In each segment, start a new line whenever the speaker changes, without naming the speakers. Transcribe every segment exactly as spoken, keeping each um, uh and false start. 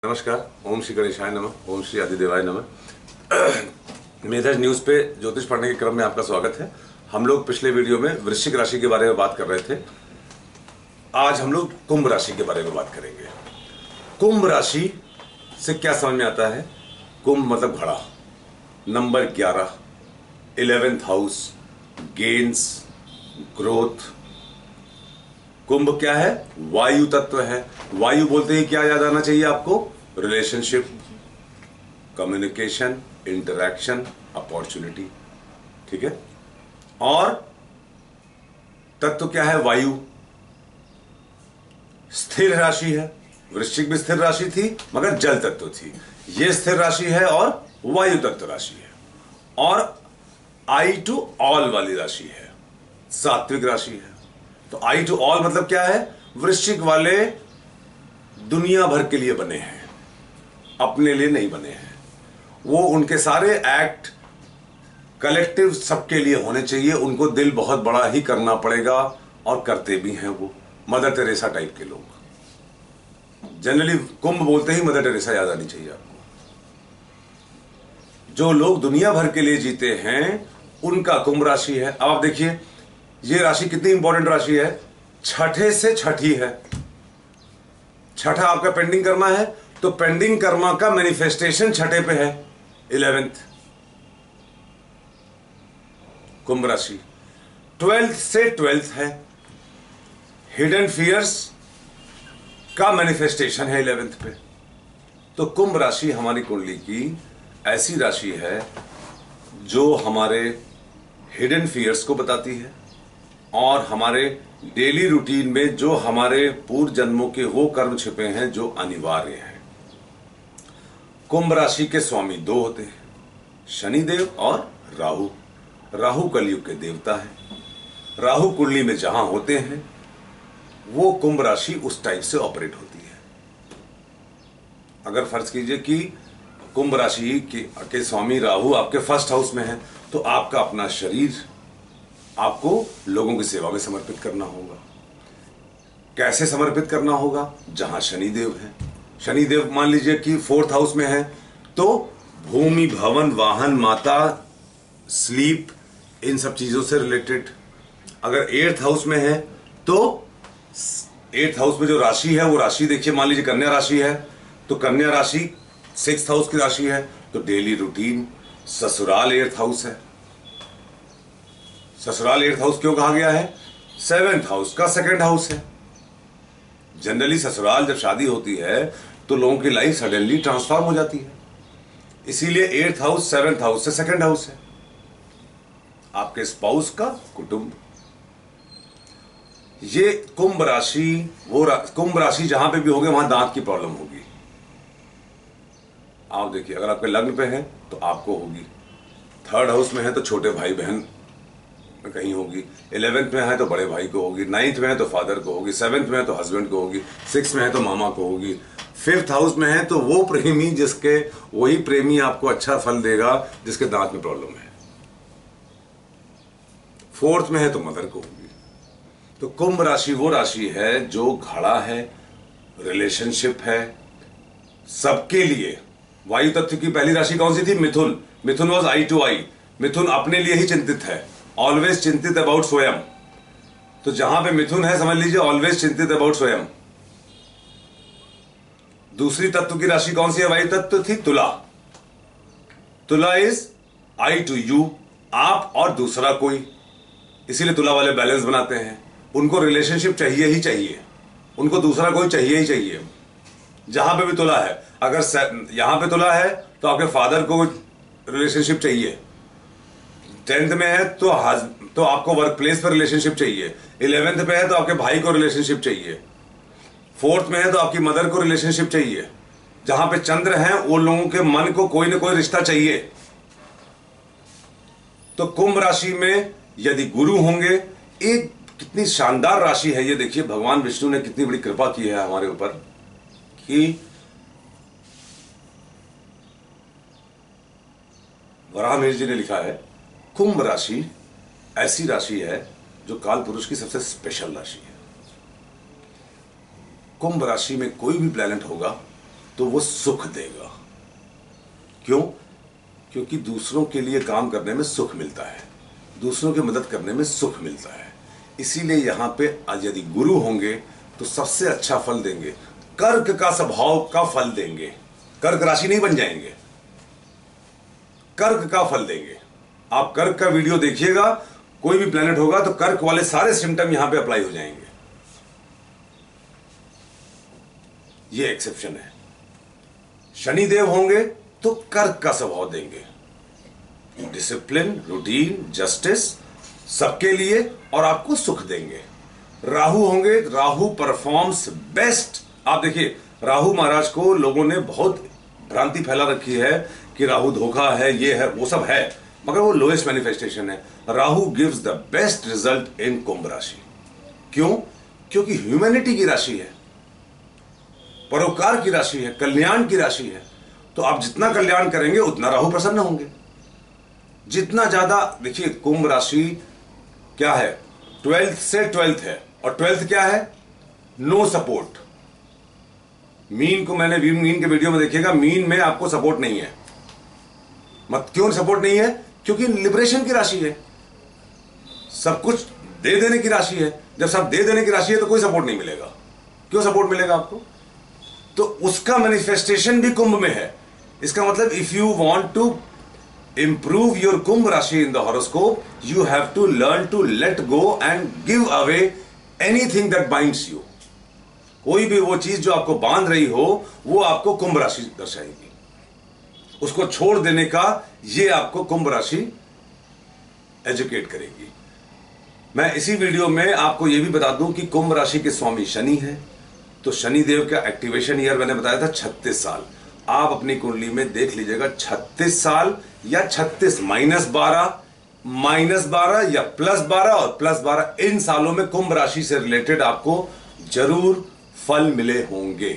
नमस्कार। ओम श्री गणेशाय नमः, ओम श्री आदिदेवाय नमः। मेधज न्यूज़ पे ज्योतिष पढ़ने के क्रम में आपका स्वागत है। हम लोग पिछले वीडियो में वृश्चिक राशि के बारे में बात कर रहे थे। आज हम लोग कुंभ राशि के बारे में बात करेंगे। कुंभ राशि से क्या समझ में आता है? कुंभ मतलब घड़ा, नंबर ग्यारह, eleventh house, gains, growth. Kumbh क्या है? वायु तत्व है। वायु बोलते ही क्या याद आना चाहिए आपको? Relationship, communication, interaction, opportunity. ठीक है। और तत्व क्या है? वायु। स्थिर राशि है। वृश्चिक भी स्थिर राशि थी मगर जल तत्व थी। यह स्थिर राशि है और वायु तत्व राशि है और आई टू ऑल वाली राशि है, सात्विक राशि है। तो आई टू ऑल मतलब क्या है? वृश्चिक वाले दुनिया भर के लिए बने हैं, अपने लिए नहीं बने हैं। वो उनके सारे एक्ट कलेक्टिव सबके लिए होने चाहिए। उनको दिल बहुत बड़ा ही करना पड़ेगा और करते भी हैं। वो मदर टेरेसा टाइप के लोग। जनरली कुंभ बोलते ही मदर टेरेसा याद आनी चाहिए आपको। जो लोग दुनिया भर के लिए जीते हैं उनका कुंभ राशि है। अब आप देखिए ये राशि कितनी इंपॉर्टेंट राशि है। छठे से छठी है। छठा आपका पेंडिंग कर्मा है तो पेंडिंग कर्मा का मैनिफेस्टेशन छठे पे है, इलेवेंथ। कुंभ राशि ट्वेल्थ से ट्वेल्थ है। हिडन फियर्स का मैनिफेस्टेशन है इलेवेंथ पे। तो कुंभ राशि हमारी कुंडली की ऐसी राशि है जो हमारे हिडन फियर्स को बताती है और हमारे डेली रूटीन में जो हमारे पूर्व जन्मों के वो कर्म छिपे हैं जो अनिवार्य हैं। कुंभ राशि के स्वामी दो होते हैं, शनिदेव और राहु। राहु कलयुग के देवता है। राहु कुंडली में जहां होते हैं वो कुंभ राशि उस टाइप से ऑपरेट होती है। अगर फर्ज कीजिए कि कुंभ राशि के, के स्वामी राहु आपके फर्स्ट हाउस में है तो आपका अपना शरीर आपको लोगों की सेवा में समर्पित करना होगा। कैसे समर्पित करना होगा? जहां शनिदेव है। शनिदेव मान लीजिए कि फोर्थ हाउस में है तो भूमि, भवन, वाहन, माता, स्लीप, इन सब चीजों से रिलेटेड। अगर एट्थ हाउस में है तो एट्थ हाउस में जो राशि है वो राशि देखिए, मान लीजिए कन्या राशि है तो कन्या राशि सिक्स्थ हाउस की राशि है तो डेली रूटीन। ससुराल एट्थ हाउस है। ससुराल एट्थ हाउस क्यों कहा गया है? सेवेंथ हाउस का सेकंड हाउस है। जनरली ससुराल जब शादी होती है तो लोगों की लाइफ सडनली ट्रांसफॉर्म हो जाती है। इसीलिए एट्थ हाउस सेवेंथ हाउस से सेकंड हाउस है। आपके स्पाउस का कुटुंब। ये कुंभ राशि वो रा, कुंभ राशि जहां पे भी होगी वहां दांत की प्रॉब्लम होगी। आप देखिए अगर आपके लग्न पे है तो आपको होगी। थर्ड हाउस में है तो छोटे भाई बहन कहीं होगी। इलेवेंथ में है तो बड़े भाई को होगी। नाइन्थ में है तो फादर को होगी। सेवेंथ में है तो हस्बैंड को होगी। सिक्स में है तो मामा को होगी। फिफ्थ हाउस में है तो वो प्रेमी जिसके वही प्रेमी आपको अच्छा फल देगा जिसके दांत में प्रॉब्लम है। फोर्थ में है तो मदर को होगी। तो कुंभ राशि वो राशि है जो घड़ा है, रिलेशनशिप है सबके लिए। वायु तत्व की पहली राशि कौन सी थी? मिथुन। मिथुन वॉज आई टू आई। मिथुन अपने लिए ही चिंतित है, ऑलवेज चिंतित अबाउट स्वयं। तो जहां पे मिथुन है समझ लीजिए ऑलवेज चिंतित अबाउट स्वयं। दूसरी तत्व की राशि कौन सी है? वायु तत्व थी तुला। तुला इज आई टू यू, आप और दूसरा कोई। इसीलिए तुला वाले बैलेंस बनाते हैं। उनको रिलेशनशिप चाहिए ही चाहिए, उनको दूसरा कोई चाहिए ही चाहिए। जहां पे भी तुला है, अगर यहां पे तुला है तो आपके फादर को रिलेशनशिप चाहिए। टेंथ में है तो तो आपको वर्क प्लेस पर रिलेशनशिप चाहिए। इलेवेंथ पे है तो आपके भाई को रिलेशनशिप चाहिए। फोर्थ में है तो आपकी मदर को रिलेशनशिप चाहिए। जहां पे चंद्र हैं वो लोगों के मन को कोई ना कोई रिश्ता चाहिए। तो कुंभ राशि में यदि गुरु होंगे, एक कितनी शानदार राशि है ये देखिए। भगवान विष्णु ने कितनी बड़ी कृपा की है हमारे ऊपर कि वराह मिहिर जी ने लिखा है कुंभ राशि ऐसी राशि है जो काल पुरुष की सबसे स्पेशल राशि है। कुंभ राशि में कोई भी प्लैनेट होगा तो वो सुख देगा। क्यों? क्योंकि दूसरों के लिए काम करने में सुख मिलता है, दूसरों की मदद करने में सुख मिलता है। इसीलिए यहां पे यदि गुरु होंगे तो सबसे अच्छा फल देंगे, कर्क का स्वभाव का फल देंगे। कर्क राशि नहीं बन जाएंगे, कर्क का फल देंगे। आप कर्क का वीडियो देखिएगा, कोई भी प्लैनेट होगा तो कर्क वाले सारे सिम्टम यहां पे अप्लाई हो जाएंगे। ये एक्सेप्शन है। शनिदेव होंगे तो कर्क का स्वभाव देंगे, डिसिप्लिन, रूटीन, जस्टिस सबके लिए, और आपको सुख देंगे। राहु होंगे, राहु परफॉर्म्स बेस्ट। आप देखिए, राहु महाराज को लोगों ने बहुत भ्रांति फैला रखी है कि राहु धोखा है, ये है, वो सब है, मगर वो लोएस्ट मैनिफेस्टेशन है। Rahu gives the best result in Kumbh rashi. क्यों? क्योंकि ह्यूमैनिटी की राशि है, परोपकार की राशि है, कल्याण की राशि है। तो आप जितना कल्याण करेंगे उतना राहु प्रसन्न होंगे, जितना ज्यादा। देखिए, कुंभ राशि क्या है? ट्वेल्थ से ट्वेल्थ है, और ट्वेल्थ क्या है? No support. मीन को मैंने मीन के वीडियो में देखिएगा, मीन में आपको सपोर्ट नहीं है। मत क्यों सपोर्ट नहीं है? क्योंकि लिबरेशन की राशि है, सब कुछ दे देने की राशि है। जब सब दे देने की राशि है तो कोई सपोर्ट नहीं मिलेगा। क्यों सपोर्ट मिलेगा आपको? तो उसका मैनिफेस्टेशन भी कुंभ में है। इसका मतलब if you want to improve your Kumbh rashi in the horoscope, you have to learn to let go and give away anything that binds you. कोई भी वो चीज जो आपको बांध रही हो वो आपको कुंभ राशि दर्शाएगी। उसको छोड़ देने का ये आपको कुंभ राशि एजुकेट करेगी। मैं इसी वीडियो में आपको ये भी बता दूं कि कुंभ राशि के स्वामी शनि है, तो शनि देव का एक्टिवेशन ईयर मैंने बताया था छत्तीस साल। आप अपनी कुंडली में देख लीजिएगा, छत्तीस साल या छत्तीस माइनस बारह, माइनस बारह या प्लस बारह और प्लस बारह, इन सालों में कुंभ राशि से रिलेटेड आपको जरूर फल मिले होंगे।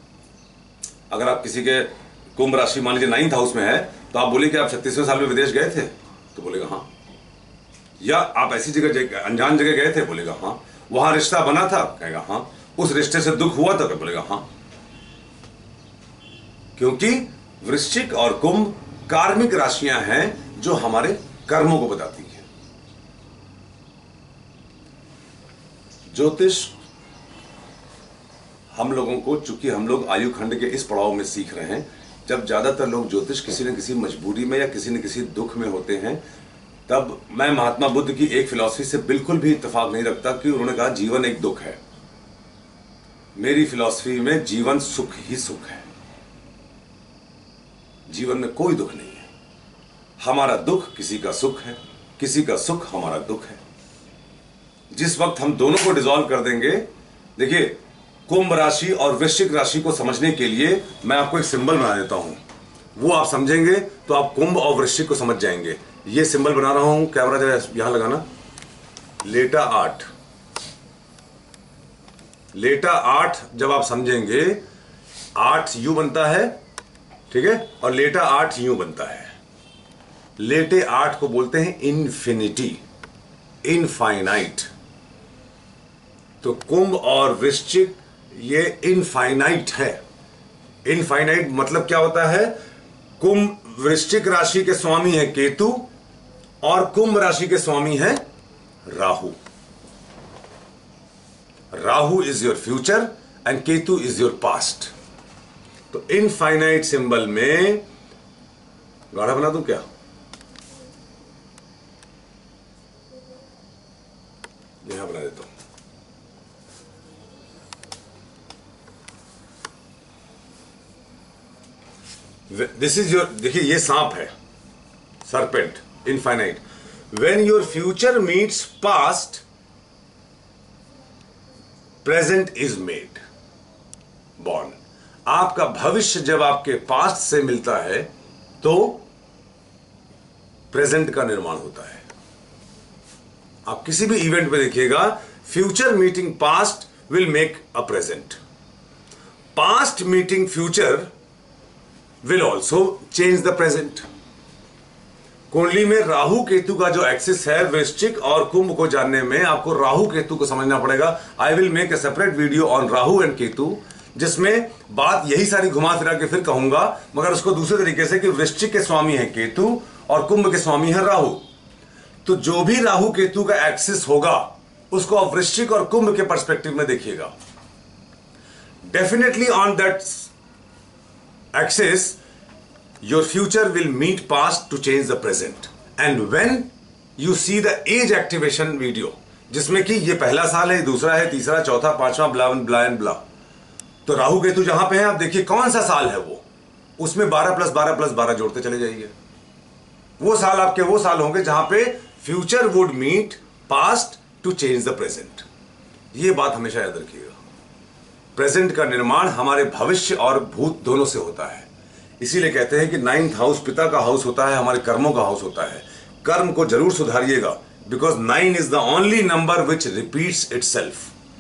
अगर आप किसी के कुंभ राशि मान लीजिए नाइन्थ हाउस में है, तो आप बोले कि आप छत्तीसवें साल में विदेश गए थे, तो बोलेगा हाँ। या आप ऐसी जगह अनजान जगह गए थे, बोलेगा हाँ। वहां रिश्ता बना था, कहेगा हाँ। उस रिश्ते से दुख हुआ था, बोलेगा हाँ। क्योंकि वृश्चिक और कुंभ कार्मिक राशियां हैं जो हमारे कर्मों को बताती हैं। ज्योतिष हम लोगों को, चूंकि हम लोग आयु खंड के इस पड़ाव में सीख रहे हैं, जब ज्यादातर लोग ज्योतिष किसी न किसी मजबूरी में या किसी न किसी दुख में होते हैं, तब मैं महात्मा बुद्ध की एक फिलॉसफी से बिल्कुल भी इत्तेफाक नहीं रखता कि उन्होंने कहा जीवन एक दुख है। मेरी फिलॉसफी में जीवन सुख ही सुख है, जीवन में कोई दुख नहीं है। हमारा दुख किसी का सुख है, किसी का सुख हमारा दुख है। जिस वक्त हम दोनों को डिसॉल्व कर देंगे, देखिए कुंभ राशि और वृश्चिक राशि को समझने के लिए मैं आपको एक सिंबल बना देता हूं, वो आप समझेंगे तो आप कुंभ और वृश्चिक को समझ जाएंगे। ये सिंबल बना रहा हूं, कैमरा जरा यहां लगाना, लेटा आठ। लेटा आठ जब आप समझेंगे, आठ यू बनता है, ठीक है, और लेटा आठ यूं बनता है। लेटे आठ को बोलते हैं इन्फिनिटी, इनफाइनाइट। तो कुंभ और वृश्चिक ये इनफाइनाइट है। इनफाइनाइट मतलब क्या होता है? कुंभ वृश्चिक राशि के स्वामी है केतु और कुंभ राशि के स्वामी है Rahu. Rahu is your future and Ketu is your past. तो इनफाइनाइट सिंबल में गाढ़ा बना दूं क्या? यहां बना देता हूं। दिस इज योर, देखिए ये सांप है, serpent, infinite. When your future meets past, present is made born. आपका भविष्य जब आपके पास्ट से मिलता है तो प्रेजेंट का निर्माण होता है। आप किसी भी इवेंट में देखिएगा, future meeting past will make a present, past meeting future will also change the present. कुंडली में राहु केतु का जो एक्सिस है, वृश्चिक और कुंभ को जानने में आपको राहु केतु को समझना पड़ेगा। I will make a separate video on Rahu and Ketu, जिसमें बात यही सारी घुमा फिरा के फिर कहूंगा, मगर उसको दूसरे तरीके से कि वृश्चिक के स्वामी है केतु और कुंभ के स्वामी है राहु। तो जो भी राहु केतु का एक्सिस होगा उसको आप वृश्चिक और कुंभ के पर्सपेक्टिव में देखिएगा। Definitely on that axis your future will meet past to change the present. And when you see the age activation video, जिसमें कि ये पहला साल है, दूसरा है, तीसरा, चौथा, पांचवा, ब्ला ब्ला एंड ब्ला, तो राहु केतु जहां पे है आप देखिए कौन सा साल है वो, उसमें बारह प्लस बारह प्लस बारह जोड़ते चले जाइए। वो साल आपके वो साल होंगे जहां पे future would meet past to change the present. ये बात हमेशा याद रखिएगा। प्रेजेंट का निर्माण हमारे भविष्य और भूत दोनों से होता है। इसीलिए कहते हैं कि नाइन्थ हाउस पिता का हाउस होता है, हमारे कर्मों का हाउस होता है। कर्म को जरूर सुधारिएगा, because nine is the only number which repeats itself.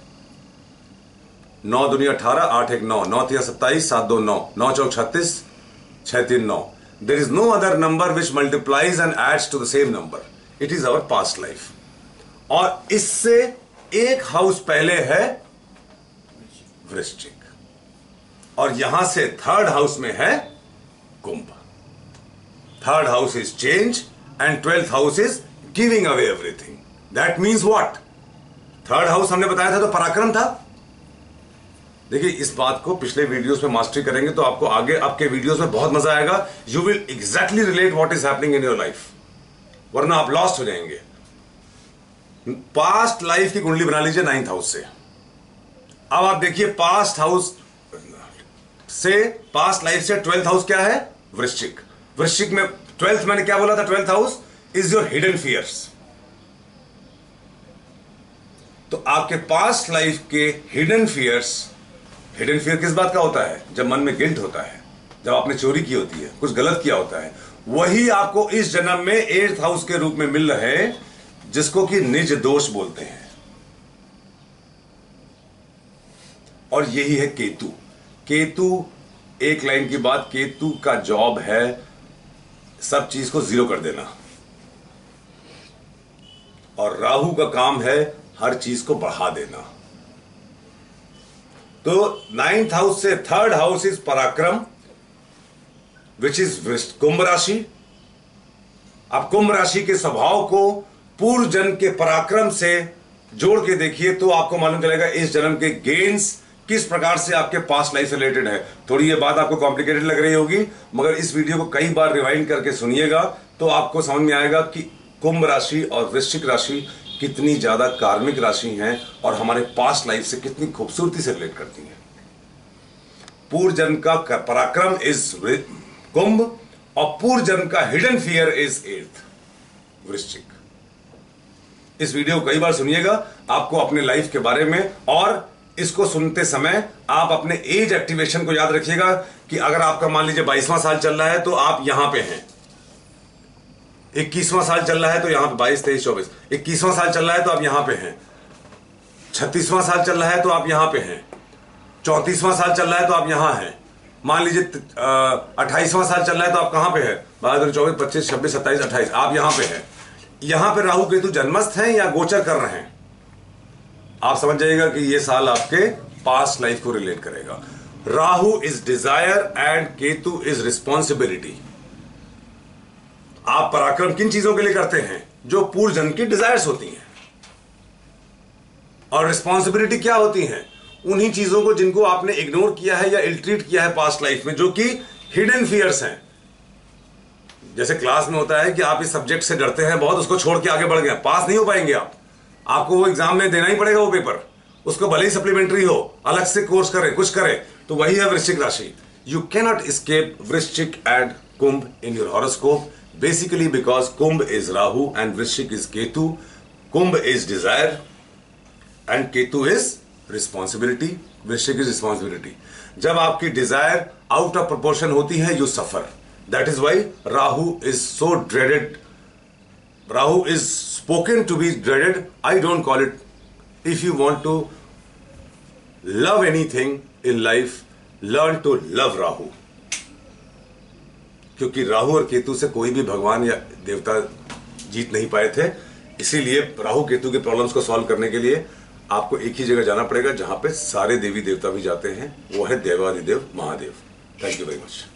नौ दुनिया अठारह, आठ एक नौ, नौ तिया सत्ताईस, सात दो नौ, नौ चौक छत्तीस, छह तीन नौ। There is no other number which multiplies and adds to the same number. It is our past life. और इससे एक हाउस पहले है वृश्चिक, और यहां से थर्ड हाउस में है Kumbh. Third house is change and twelfth house is giving away everything. That means what? Third house हमने बताया था तो पराक्रम था। देखिए, इस बात को पिछले वीडियोस में मास्टरी करेंगे तो आपको आगे आपके वीडियोस में बहुत मजा आएगा। You will exactly relate what is happening in your life, वरना आप लॉस्ट हो जाएंगे। पास्ट लाइफ की कुंडली बना लीजिए नाइन्थ हाउस से। अब आप देखिए पास्ट हाउस से, पास्ट लाइफ से ट्वेल्थ हाउस क्या है? वृश्चिक। वृश्चिक में ट्वेल्थ, मैंने क्या बोला था? Twelfth house is your hidden fears. तो आपके पास्ट लाइफ के हिडन फियर्स, हिडन फियर किस बात का होता है? जब मन में गिल्ट होता है, जब आपने चोरी की होती है, कुछ गलत किया होता है, वही आपको इस जन्म में एट्थ हाउस के रूप में मिल रहे हैं, जिसको कि निज दोष बोलते हैं। और यही है केतु। केतु, एक लाइन की बात, केतु का जॉब है सब चीज को जीरो कर देना, और राहु का काम है हर चीज को बढ़ा देना। तो नाइन्थ हाउस से third house is parakram, which is कुंभ राशि। आप कुंभ राशि के स्वभाव को पूर्व जन्म के पराक्रम से जोड़ के देखिए तो आपको मालूम चलेगा इस जन्म के गेन्स किस प्रकार से आपके पास्ट लाइफ से रिलेटेड है। थोड़ी ये बात आपको कॉम्प्लिकेटेड लग रही होगी, मगर इस वीडियो को कई बार रिवाइंड करके सुनिएगा तो आपको समझ में आएगा कि कुंभ राशि और वृश्चिक राशि कितनी ज्यादा कार्मिक राशि हैं और हमारे पास्ट लाइफ से कितनी खूबसूरती से रिलेट करती हैं। पूर्व जन्म का पराक्रम इज कुंभ और पूर्व जन्म का हिडन फियर इज एर्थ, वृश्चिक। इस वीडियो को कई बार सुनिएगा, आपको अपने लाइफ के बारे में, और इसको सुनते समय आप अपने एज एक्टिवेशन को याद रखिएगा कि अगर आपका मान लीजिए बाईसवां साल चल रहा है तो आप यहां पे हैं, इक्कीसवां साल चल रहा है तो यहां पे बाईस तेईस चौबीस, इक्कीसवां साल चल रहा है तो आप यहां पे हैं, छत्तीसवां साल चल रहा है तो आप यहां पे हैं, चौंतीसवां साल चल रहा है तो आप यहां हैं, मान लीजिए अट्ठाईसवां साल चल रहा है तो आप कहां पे हैं, बारह चौबीस पच्चीस छब्बीस सत्ताईस अट्ठाईस, आप यहां पे हैं। यहां पे राहु केतु जन्मस्थ हैं या गोचर कर रहे हैं, आप समझ जाइएगा कि ये साल आपके पास्ट लाइफ को रिलेट करेगा। Rahu is desire and Ketu is responsibility. आप पराक्रम किन चीजों के लिए करते हैं? जो पूर्व जन्म की डिजायर्स होती हैं, और रिस्पॉन्सिबिलिटी क्या होती है? उन्हीं चीजों को जिनको आपने इग्नोर किया है या इल्ट्रीट किया है पास्ट लाइफ में, जो कि हिडन फियर्स हैं। जैसे क्लास में होता है कि आप इस सब्जेक्ट से डरते हैं बहुत, उसको छोड़ के आगे बढ़ गए, पास नहीं हो पाएंगे आप, आपको वो एग्जाम में देना ही पड़ेगा वो पेपर, उसको भले ही सप्लीमेंट्री हो, अलग से कोर्स करें, कुछ करें। तो वही है वृश्चिक राशि। You cannot escape Vrishchik and Kumbh in your horoscope, basically because Kumbh is Rahu and Vrishchik is Ketu. Kumbh is desire and Ketu is responsibility, Vrishchik is responsibility. जब आपकी डिजायर आउट ऑफ प्रोपोर्शन होती है, you suffer. That is why Rahu is so dreaded, Rahu is spoken to be dreaded. I don't call it. If you want to love anything in life, learn to love Rahu, क्योंकि राहु और केतु से कोई भी भगवान या देवता जीत नहीं पाए थे। इसीलिए राहु केतु के प्रॉब्लम्स को सॉल्व करने के लिए आपको एक ही जगह जाना पड़ेगा जहां पे सारे देवी देवता भी जाते हैं, वो है Devadhidev Mahadev. Thank you very much.